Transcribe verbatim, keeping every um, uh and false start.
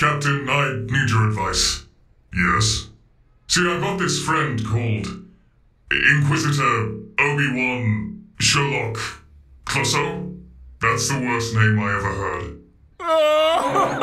Captain, I need your advice. Yes? See, I've got this friend called Inquisitor Obi-Wan Sherlock Clouseau. That's the worst name I ever heard.